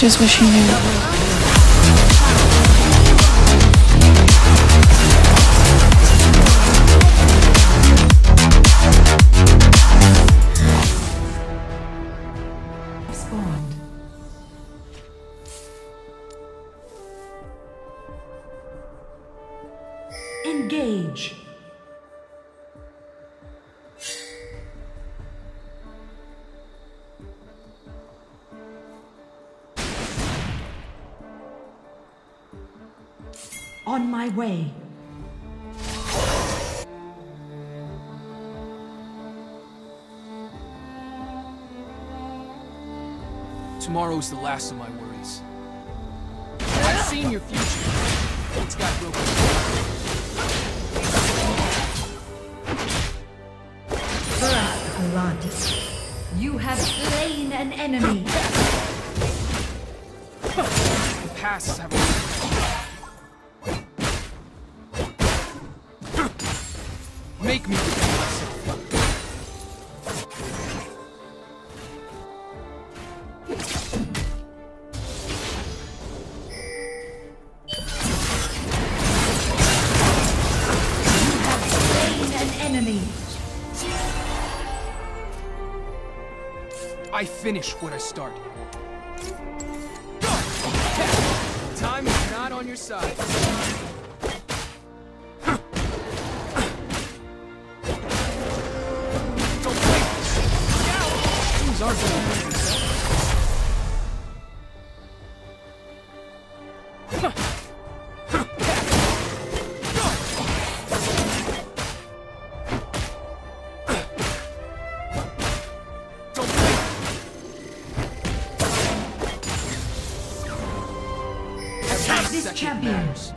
just wish he knew. Spawned. Engage. On my way. Tomorrow's the last of my worries. I've seen your future. It's got broken. First blood. You have slain an enemy. The past have make me defend myself. I finish what I start. Time is not on your side. Don't wait! Things aren't going to move themselves. This champion. Matters.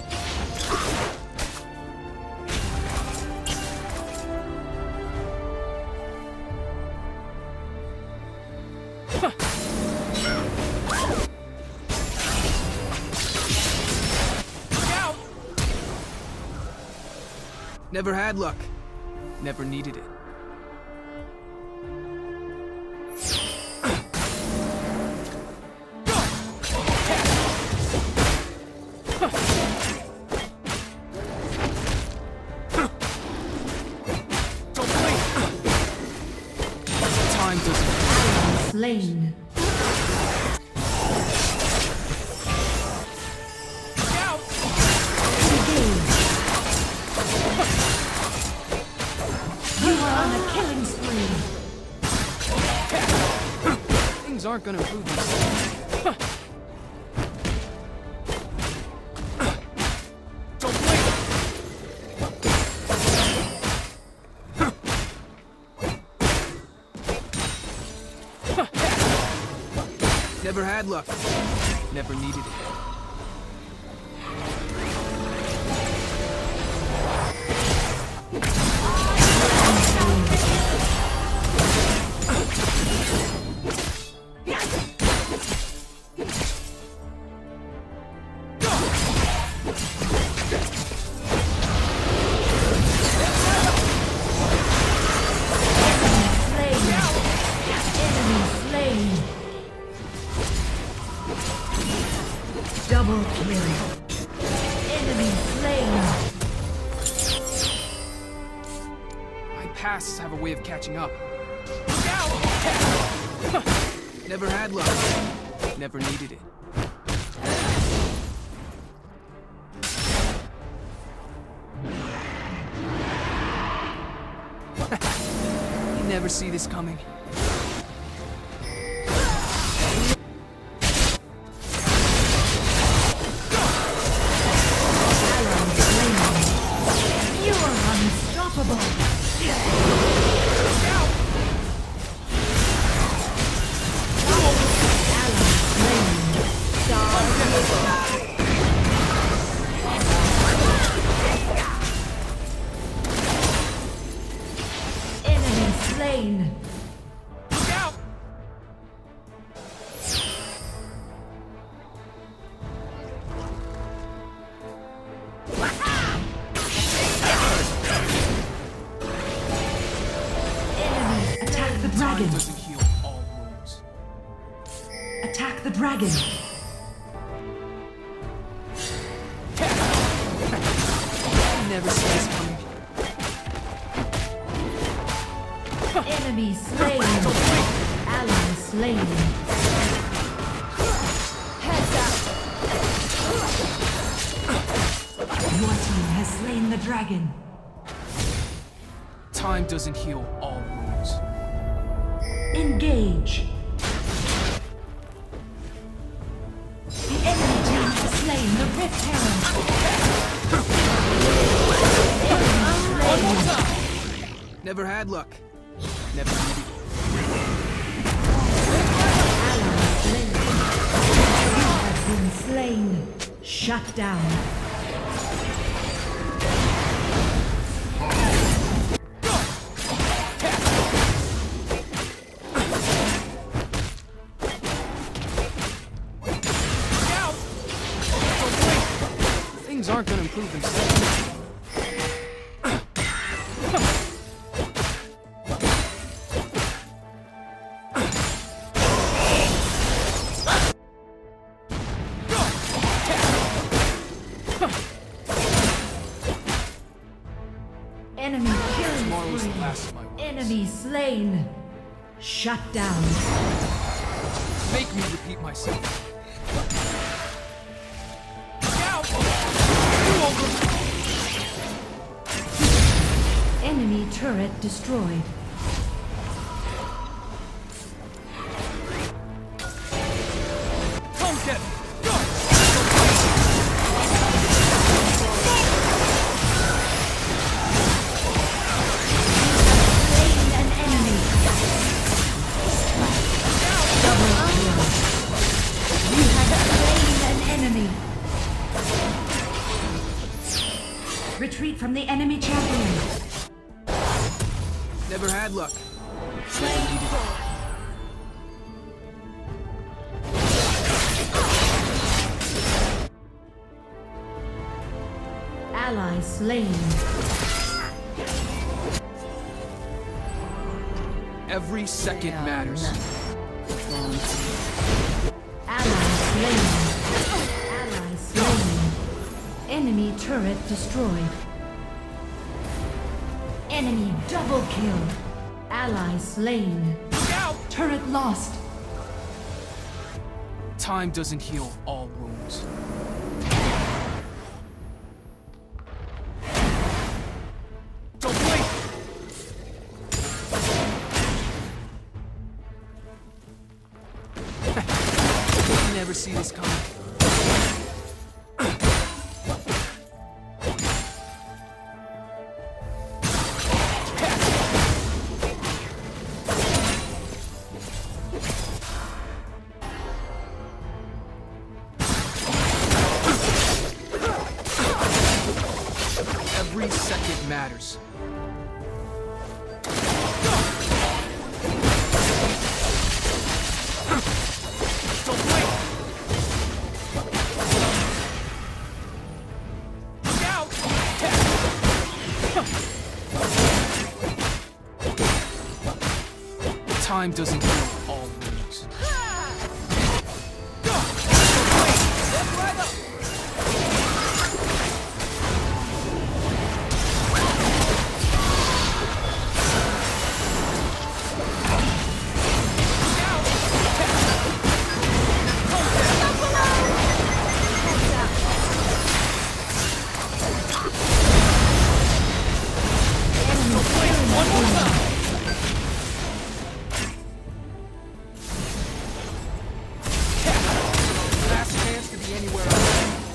Never had luck. Never needed it. Slain. You are on a killing spree. Things aren't gonna improve themselves. Don't blink. Never had luck. Never needed it. Double kill. Enemy slain. My pasts have a way of catching up. Never had luck. Never needed it. You never see this coming. Enemy slain. Dragon doesn't heal all wounds. Attack the dragon. Enemy slain. Ally slain. Heads up. Your team has slain the dragon. Time doesn't heal all wounds. Engage. The enemy team has slain the Rift Herald. One more time! Never had luck. Never needed it. You have been slain. Shut down. Things aren't gonna improve themselves. Enemy Tomorrow killing is the spree. last of my worries. Enemy slain. Shut down. Make me repeat myself. Enemy turret destroyed. Come get me! Go! Slain an enemy. Double kill. You have slain an enemy. Retreat from the enemy champion. Never had luck. Never needed it. Ally slain. Every second matters. Ally slain. Ally slain. Enemy turret destroyed. Enemy double kill. Ally slain. Turret lost. Time doesn't heal all wounds. Don't blink! You never see this coming. Every second matters. Don't blink! Look out! Time doesn't heal all wounds. Step right up! One more time! Last chance to be anywhere else.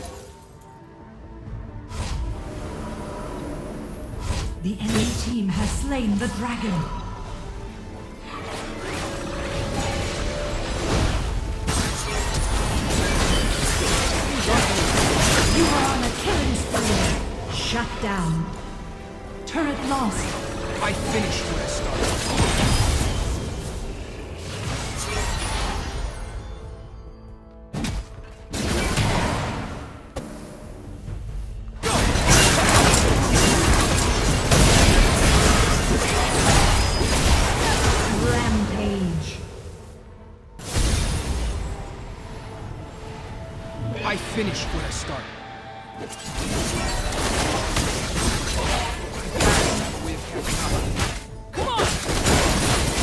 The enemy team has slain the dragon. You are on a killing spree. Shut down. Turret lost. I finished what I started. Rampage. I finished what I started. Come on!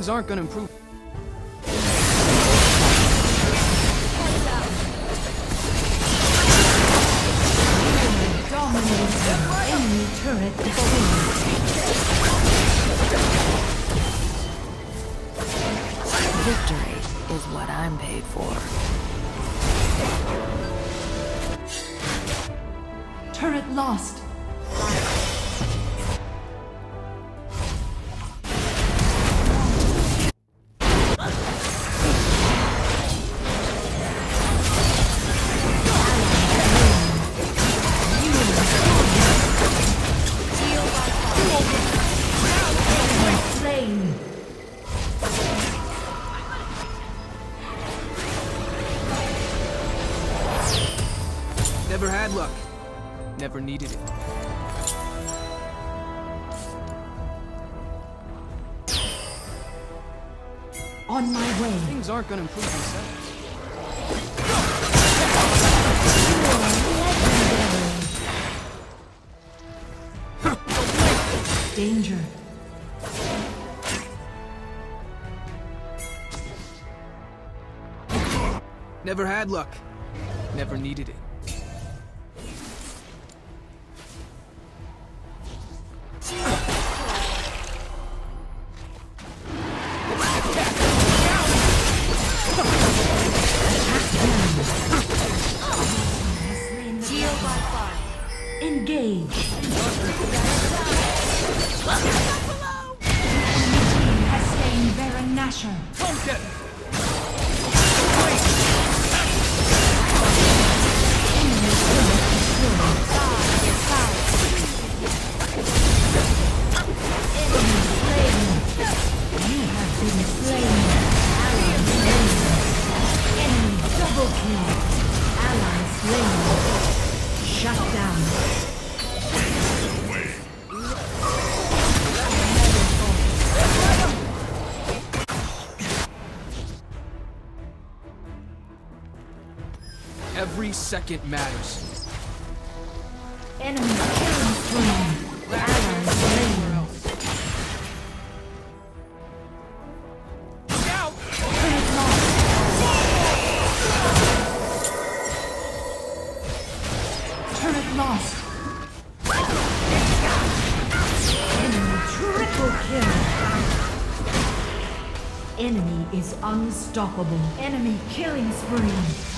Things aren't gonna improve. Dominating. Enemy turret destroyed. Victory is what I'm paid for. Turret lost. Never had luck. Never needed it. On my way. Things aren't gonna improve themselves. Danger. Never had luck. Never needed it. Engage. Team has slain Baron Nashor. Shut down. Every second matters. Enemy killing spree. Allies slain. Turret lost. Turret lost. Enemy triple kill. Enemy is unstoppable. Enemy killing spree.